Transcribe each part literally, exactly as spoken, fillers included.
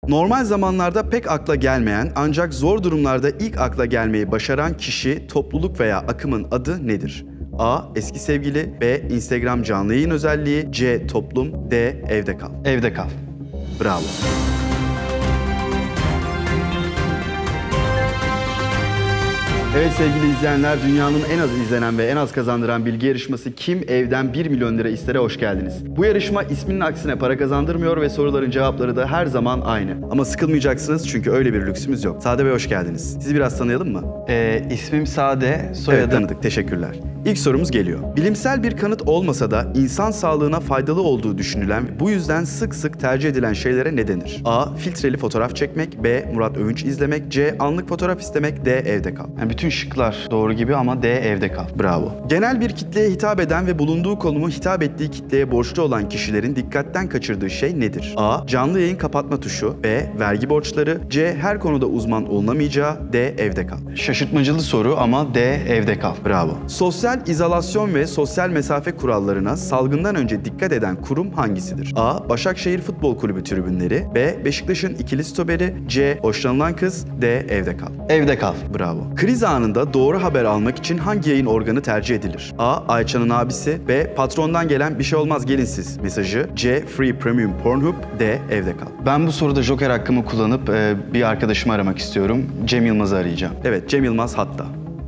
Normal zamanlarda pek akla gelmeyen ancak zor durumlarda ilk akla gelmeyi başaran kişi, topluluk veya akımın adı nedir? A. Eski sevgili, B. Instagram canlı yayın özelliği, C. Toplum, D. Evde kal. Evde kal. Bravo. Evet sevgili izleyenler, dünyanın en az izlenen ve en az kazandıran bilgi yarışması Kim Evden bir milyon lira ister'e hoş geldiniz. Bu yarışma isminin aksine para kazandırmıyor ve soruların cevapları da her zaman aynı. Ama sıkılmayacaksınız çünkü öyle bir lüksümüz yok. Sade Bey hoş geldiniz. Sizi biraz tanıyalım mı? Ee, ismim Sade, soyadım... Evet, tanıdık. Teşekkürler. İlk sorumuz geliyor. Bilimsel bir kanıt olmasa da insan sağlığına faydalı olduğu düşünülen ve bu yüzden sık sık tercih edilen şeylere ne denir? A. Filtreli fotoğraf çekmek, B. Murat Övünç izlemek, C. Anlık fotoğraf istemek, D. Evde kal. Yani bütün şıklar doğru gibi ama D. Evde kal. Bravo. Genel bir kitleye hitap eden ve bulunduğu konumu hitap ettiği kitleye borçlu olan kişilerin dikkatten kaçırdığı şey nedir? A. Canlı yayın kapatma tuşu, B. Vergi borçları, C. Her konuda uzman olunamayacağı, D. Evde kal. Şaşırtmacılı soru ama D. Evde kal. Bravo. Sosyal izolasyon ve sosyal mesafe kurallarına salgından önce dikkat eden kurum hangisidir? A. Başakşehir Futbol Kulübü tribünleri, B. Beşiktaş'ın ikili stoperi, C. Hoşlanılan kız, D. Evde kal. Evde kal. Bravo. Kriz anında doğru haber almak için hangi yayın organı tercih edilir? A. Ayça'nın abisi, B. Patrondan gelen bir şey olmaz gelin siz mesajı, C. Free Premium Pornhub, D. Evde kal. Ben bu soruda Joker hakkımı kullanıp e, bir arkadaşımı aramak istiyorum. Cem Yılmaz'ı arayacağım. Evet, Cem Yılmaz hatta.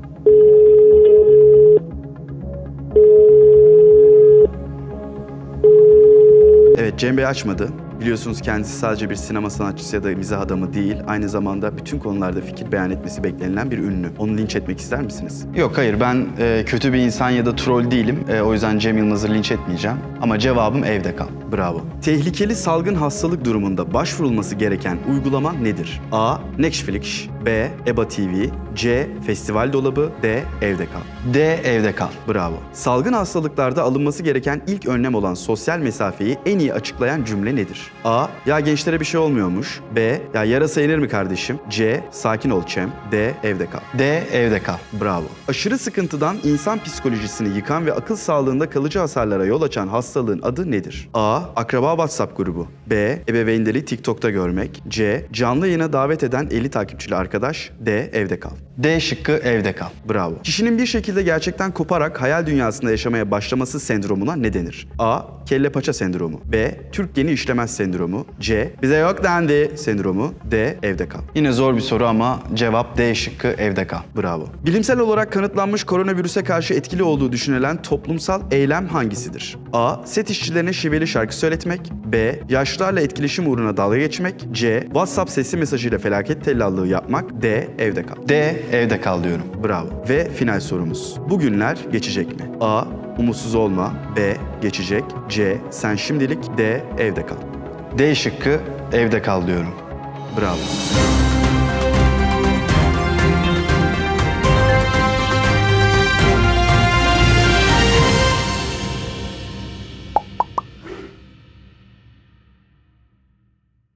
Evet, Cem Bey açmadı. Biliyorsunuz kendisi sadece bir sinema sanatçısı ya da mizah adamı değil, aynı zamanda bütün konularda fikir beyan etmesi beklenilen bir ünlü. Onu linç etmek ister misiniz? Yok hayır, ben e, kötü bir insan ya da troll değilim. E, o yüzden Cem Yılmaz'ı linç etmeyeceğim. Ama cevabım evde kal. Bravo. Tehlikeli salgın hastalık durumunda başvurulması gereken uygulama nedir? A. Netflix, B. E B A T V, C. Festival dolabı, D. Evde kal. D. Evde kal. Bravo. Salgın hastalıklarda alınması gereken ilk önlem olan sosyal mesafeyi en iyi açıklayan cümle nedir? A. Ya gençlere bir şey olmuyormuş. B. Ya yarasa yenir mi kardeşim? C. Sakin ol Cem. D. Evde kal. D. Evde kal. Bravo. Aşırı sıkıntıdan insan psikolojisini yıkan ve akıl sağlığında kalıcı hasarlara yol açan hastalığın adı nedir? A. Akraba WhatsApp grubu. B. Ebeveynleri TikTok'ta görmek. C. Canlı yayına davet eden elli takipçili arkadaş. D. Evde kal. D şıkkı evde kal. Bravo. Kişinin bir şekilde gerçekten koparak hayal dünyasında yaşamaya başlaması sendromuna ne denir? A. Kelle paça sendromu. B. Türk geni işlemez sendromu. C. Bize yok dendi sendromu. D. Evde kal. Yine zor bir soru ama cevap D şıkkı evde kal. Bravo. Bilimsel olarak kanıtlanmış koronavirüse karşı etkili olduğu düşünülen toplumsal eylem hangisidir? A. Set işçilerine şiveli şarkı söyletmek. B. Yaşlılarla etkileşim uğruna dalga geçmek. C. WhatsApp sesli mesajıyla felaket tellallığı yapmak. D. Evde kal. D. Evde kal diyorum. Bravo. Ve final sorumuz. Bugünler geçecek mi? A. Umutsuz olma. B. Geçecek. C. Sen şimdilik. D. Evde kal. D şıkkı evde kal diyorum. Bravo.